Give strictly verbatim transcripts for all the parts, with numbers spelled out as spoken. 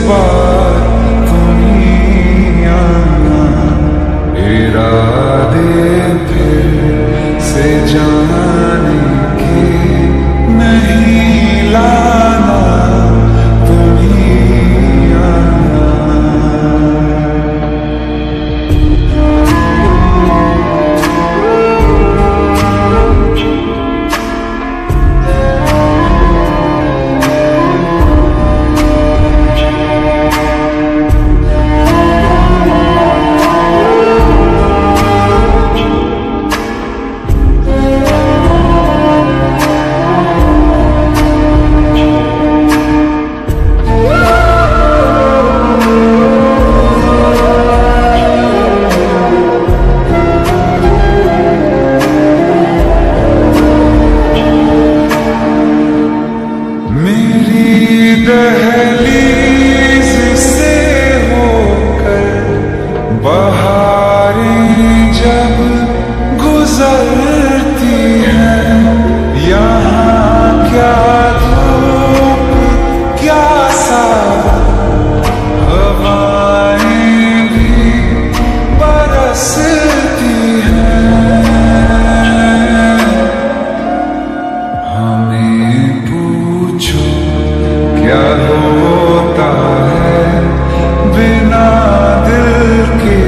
बार तुम ही आना, इरादे फिर से जाने के नहीं लाना, तुम ही आना। दहलीज से होकर बहारें जब गुजरती हैं, यहाँ क्या धूप क्या सावन, हवाएं भी बरसती हैं। हमें पूछो क्या होता है बिना दिल के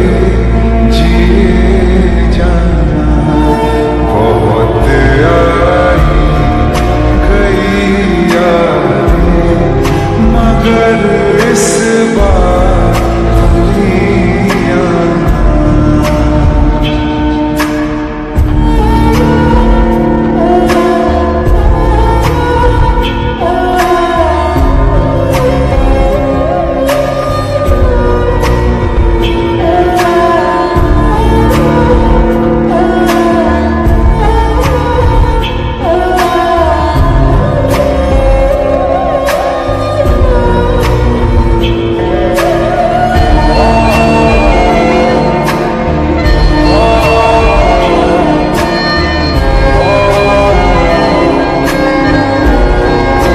जिए जाना, बहुत आई गई यादें मगर इस बार तुम आना।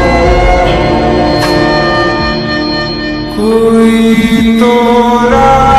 कोई तो